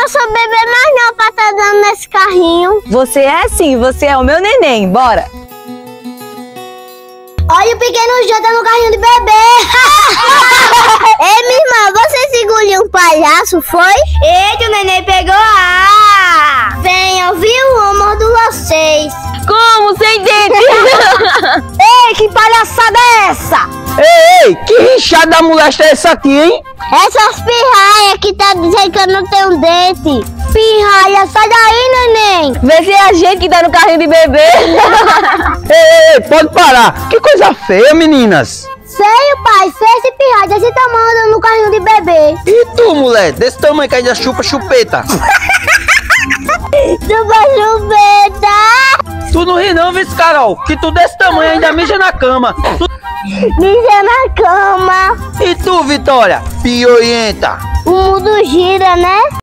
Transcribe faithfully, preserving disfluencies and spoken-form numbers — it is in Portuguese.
eu sou bebê mais não pra tá dando nesse carrinho. Você é sim, você é o meu neném, bora. Olha o pequeno Jô tá no carrinho de bebê. Ei, minha irmã, você engoliu um palhaço, foi? Eita, o neném pegou a... Vem, eu vi o amor de vocês. Como? Sem dente? Ei, que palhaçada é essa? Ei, ei, que rinchada molesta é essa aqui, hein? Essas pirraias que tá dizendo que eu não tenho dente. Pirraia, sai daí, neném. Vê se é a gente que tá no carrinho de bebê. Ei, ei, pode parar. Que coisa feia, meninas. Feio, pai, feio esse pirraia desse tamanho andando no carrinho de bebê. E tu, mulher, desse tamanho que ainda chupa chupeta? Chupa chupeta. Tu não ri não, viu, Carol? Que tu desse tamanho ainda mija na cama. Tu... Mija na cama. E tu, Vitória? Piorenta. O mundo gira, né?